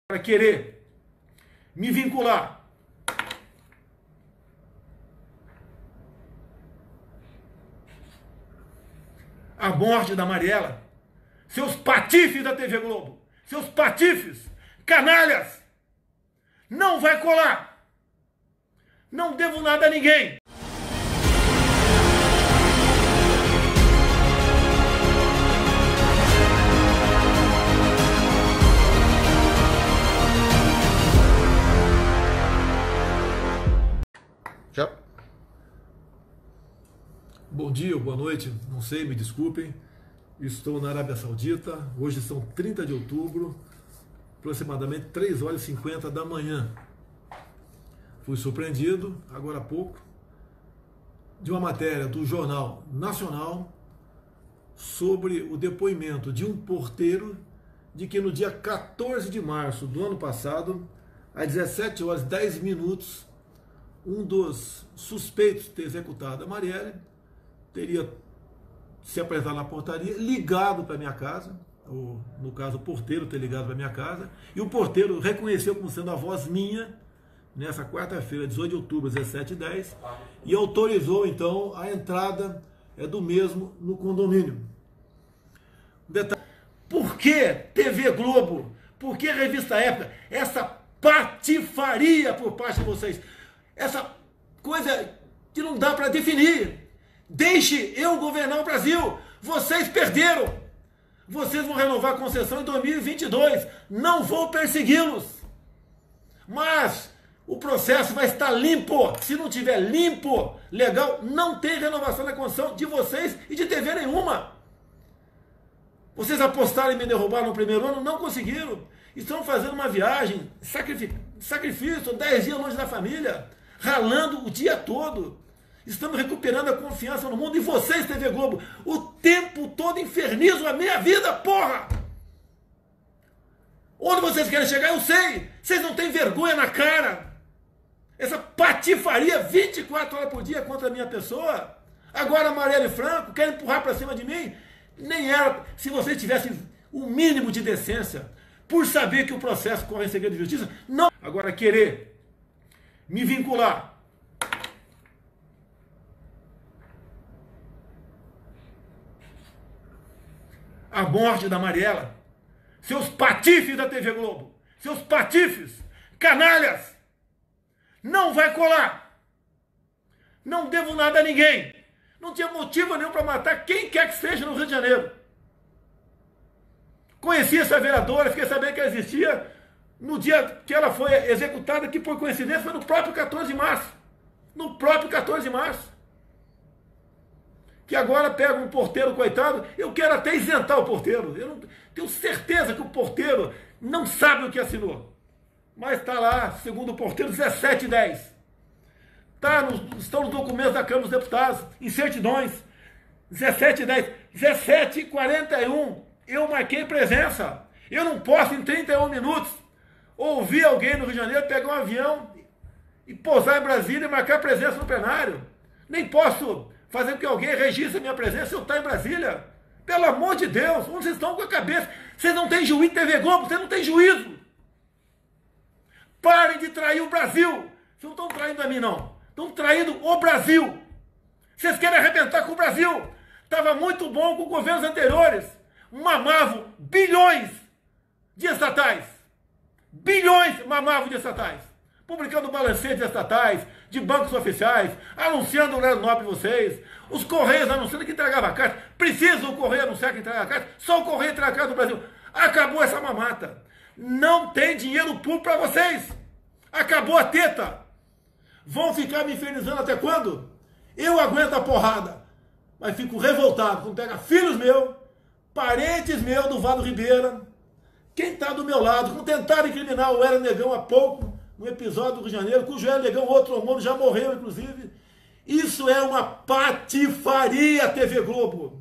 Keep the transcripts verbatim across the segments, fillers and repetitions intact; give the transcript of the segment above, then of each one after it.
para querer me vincular à morte da Mariela, seus patifes da T V Globo, seus patifes, canalhas, não vai colar. Não devo nada a ninguém. Já. Bom dia ou boa noite, não sei, me desculpem. Estou na Arábia Saudita, hoje são trinta de outubro, aproximadamente três horas e cinquenta da manhã. Fui surpreendido, agora há pouco, de uma matéria do Jornal Nacional sobre o depoimento de um porteiro de que no dia quatorze de março do ano passado, às dezessete horas e dez minutos, um dos suspeitos de ter executado a Marielle teria se apresentado na portaria, ligado para minha casa, ou no caso o porteiro ter ligado para minha casa, e o porteiro reconheceu como sendo a voz minha, nessa quarta-feira, dezoito de outubro, dezessete e dez, e autorizou então a entrada é, do mesmo no condomínio. Detalhe, por que T V Globo? Por que Revista Época? Essa patifaria por parte de vocês. Essa coisa que não dá para definir. Deixe eu governar o Brasil. Vocês perderam. Vocês vão renovar a concessão em dois mil e vinte e dois. Não vou persegui-los. Mas o processo vai estar limpo. Se não tiver limpo, legal, não tem renovação da concessão de vocês e de T V nenhuma. Vocês apostaram em me derrubar no primeiro ano, não conseguiram. Estão fazendo uma viagem, sacrifício, dez dias longe da família, ralando o dia todo. Estamos recuperando a confiança no mundo. E vocês, T V Globo, o tempo todo infernizam a minha vida, porra! Onde vocês querem chegar, eu sei. Vocês não têm vergonha na cara. Essa patifaria vinte e quatro horas por dia contra a minha pessoa. Agora Marielle Franco quer empurrar para cima de mim. Nem era, se vocês tivessem o mínimo de decência, por saber que o processo corre em segredo de justiça, não. Agora querer me vincular à morte da Mariela, seus patifes da T V Globo, seus patifes, canalhas, não vai colar. Não devo nada a ninguém. Não tinha motivo nenhum para matar quem quer que seja no Rio de Janeiro. Conheci essa vereadora, fiquei sabendo que ela existia no dia que ela foi executada, que por coincidência foi no próprio quatorze de março. No próprio quatorze de março. Que agora pega um porteiro, coitado, eu quero até isentar o porteiro. Eu não, tenho certeza que o porteiro não sabe o que assinou. Mas está lá, segundo o porteiro, dezessete e dez. Tá nos, estão nos documentos da Câmara dos Deputados, em certidões. dezessete e dez. dezessete e quarenta e um. Eu marquei presença. Eu não posso, em trinta e um minutos, ouvir alguém no Rio de Janeiro, pegar um avião e pousar em Brasília e marcar presença no plenário. Nem posso fazer com que alguém registre a minha presença se eu estou em Brasília. Pelo amor de Deus, onde vocês estão com a cabeça? Vocês não têm juízo, T V Globo, vocês não têm juízo. Parem de trair o Brasil. Vocês não estão traindo a mim, não. Estão traindo o Brasil. Vocês querem arrebentar com o Brasil. Estava muito bom com governos anteriores. Mamavam bilhões de estatais. Bilhões mamavam de estatais. Publicando balancetes estatais, de bancos oficiais, anunciando o horário nobre de vocês. Os Correios anunciando que entregava a carta. Precisa o Correio anunciar que entrega a carta. Só o Correio entrega a carta do Brasil. Acabou essa mamata. Não tem dinheiro público para vocês. Acabou a teta. Vão ficar me infernizando até quando? Eu aguento a porrada. Mas fico revoltado quando pega filhos meus, parentes meus do Vado Ribeira, quem está do meu lado, quando tentaram incriminar o Hélio Negão há pouco, no episódio do Rio de Janeiro, cujo Hélio Negão, outro homem, já morreu, inclusive. Isso é uma patifaria, T V Globo.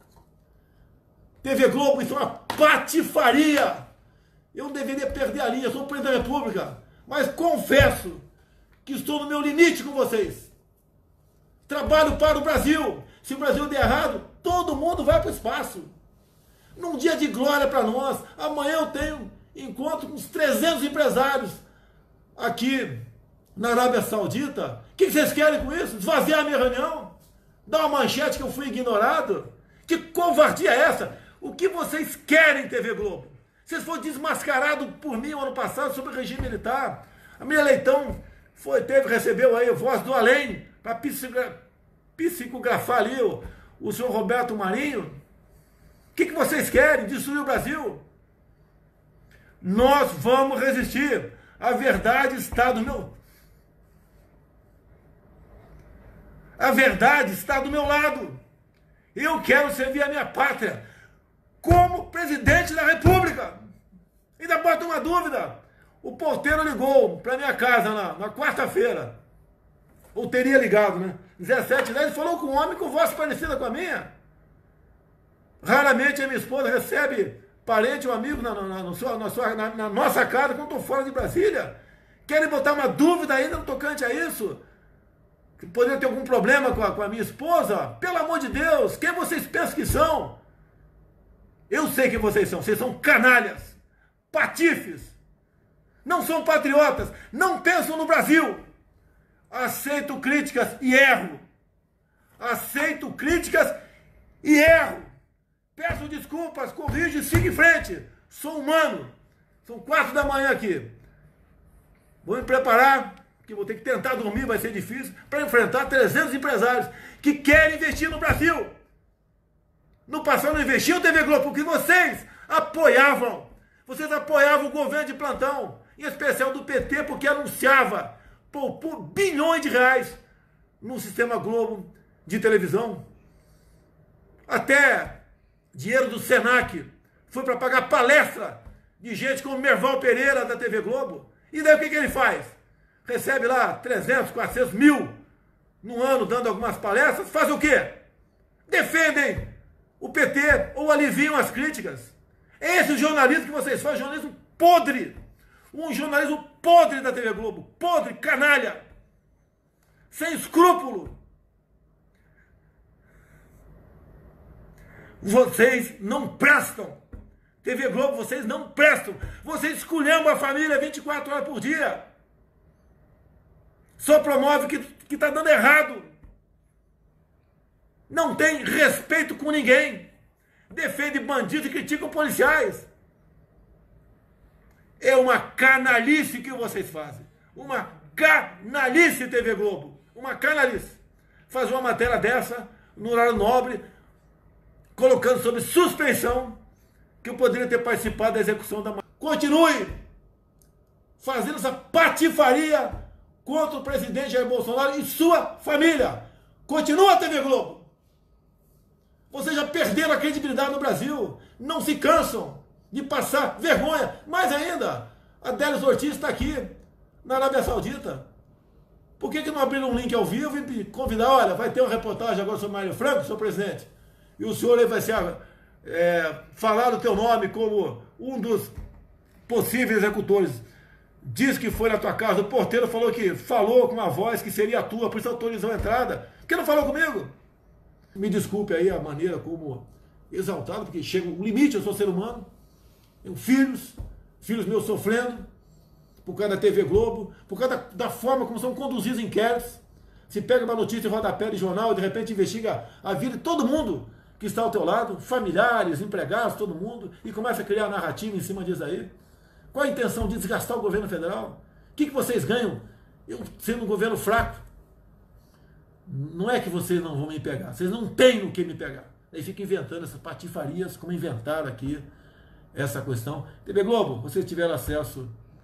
T V Globo, isso é uma patifaria. Eu não deveria perder a linha, eu sou o presidente da República, mas confesso que estou no meu limite com vocês. Trabalho para o Brasil. Se o Brasil der errado, todo mundo vai para o espaço. Num dia de glória para nós. Amanhã eu tenho encontro com uns trezentos empresários aqui na Arábia Saudita. O que vocês querem com isso? Esvaziar a minha reunião? Dar uma manchete que eu fui ignorado? Que covardia é essa? O que vocês querem, T V Globo? Vocês foram desmascarados por mim no ano passado sobre o regime militar. A minha Leitão foi, teve, recebeu aí Voz do Além para psicografar ali o, o senhor Roberto Marinho. O que, que vocês querem? Destruir o Brasil? Nós vamos resistir. A verdade está do meu... A verdade está do meu lado. Eu quero servir a minha pátria como presidente da República. Ainda bota uma dúvida. O porteiro ligou para minha casa na, na quarta-feira. Ou teria ligado, né? dezessete, dez, ele falou com um homem com voz parecida com a minha. Raramente a minha esposa recebe parente ou amigo na, na, na, sua, na, sua, na, na nossa casa quando estou fora de Brasília. Querem botar uma dúvida ainda no tocante a isso? Que poderia ter algum problema com a, com a minha esposa? Pelo amor de Deus, quem vocês pensam que são? Eu sei quem vocês são. Vocês são canalhas, patifes, não são patriotas, não pensam no Brasil. Aceito críticas e erro. Aceito críticas e erro. Peço desculpas, corrijo e sigo em frente. Sou humano. São quatro da manhã aqui. Vou me preparar, que vou ter que tentar dormir, vai ser difícil, para enfrentar trezentos empresários que querem investir no Brasil. No passado não investiam, T V Globo, porque vocês apoiavam. Vocês apoiavam o governo de plantão, em especial do P T, porque anunciava poupou bilhões de reais no sistema Globo de televisão. Até dinheiro do Senac foi para pagar palestra de gente como Merval Pereira da T V Globo. E daí o que, que ele faz? Recebe lá trezentos, quatrocentos mil no ano dando algumas palestras. Faz o quê? Defendem o P T ou aliviam as críticas. É esse o jornalismo que vocês fazem, jornalismo podre. Um jornalismo podre da T V Globo. Podre, canalha. Sem escrúpulo. Vocês não prestam. T V Globo, vocês não prestam. Vocês esculhambam a família vinte e quatro horas por dia. Só promove que que está dando errado. Não tem respeito com ninguém. Defende bandidos e criticam policiais. É uma canalice que vocês fazem. Uma canalice, T V Globo. Uma canalice. Fazer uma matéria dessa, no horário nobre, colocando sob suspeição que eu poderia ter participado da execução da... Continue fazendo essa patifaria contra o presidente Jair Bolsonaro e sua família. Continua, T V Globo. Vocês já perderam a credibilidade no Brasil. Não se cansam de passar vergonha. Mais ainda, a Délis Ortiz está aqui, na Arábia Saudita. Por que, que não abriram um link ao vivo e me convidar? Olha, vai ter uma reportagem agora sobre Mário Franco, senhor presidente. E o senhor aí vai ser, é, falar o teu nome como um dos possíveis executores. Diz que foi na tua casa, o porteiro falou que falou com uma voz que seria a tua, por isso autorizou a entrada. Por que não falou comigo? Me desculpe aí a maneira como exaltado, porque chega um limite, eu sou ser humano. Tenho filhos, filhos meus sofrendo, por causa da T V Globo, por causa da, da forma como são conduzidos inquéritos. Se pega uma notícia em rodapé de jornal, de repente investiga a vida de todo mundo que está ao teu lado, familiares, empregados, todo mundo, e começa a criar narrativa em cima disso aí. Qual a intenção de desgastar o governo federal? O que, que vocês ganham eu sendo um governo fraco? Não é que vocês não vão me pegar, vocês não têm no que me pegar. Aí fica inventando essas patifarias, como inventaram aqui essa questão. T V Globo, vocês tiveram acesso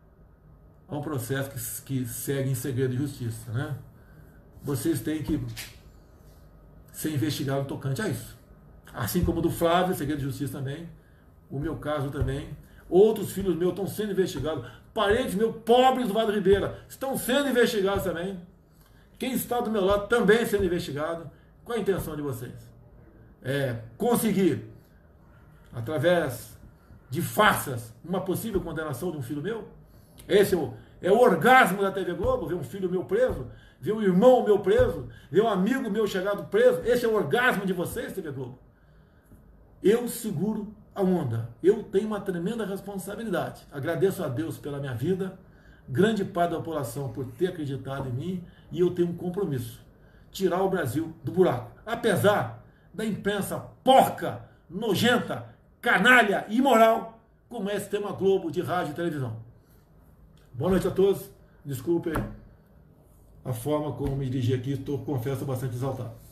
a um processo que, que segue em segredo de justiça, né? Vocês têm que ser investigados tocante a isso. Assim como o do Flávio, segredo de justiça também, o meu caso também. Outros filhos meus estão sendo investigados. Parentes meus, pobres do Vale do Ribeira, estão sendo investigados também. Quem está do meu lado também sendo investigado. Qual a intenção de vocês? É conseguir, através de farsas, uma possível condenação de um filho meu? Esse é o, é o orgasmo da T V Globo, ver um filho meu preso, ver um irmão meu preso, ver um amigo meu chegado preso. Esse é o orgasmo de vocês, T V Globo. Eu seguro a onda. Eu tenho uma tremenda responsabilidade. Agradeço a Deus pela minha vida, grande parte da população por ter acreditado em mim, e eu tenho um compromisso: tirar o Brasil do buraco. Apesar da imprensa porca, nojenta, canalha e imoral, como é esse tema Globo de rádio e televisão. Boa noite a todos. Desculpem a forma como me dirigi aqui, estou, confesso, bastante exaltado.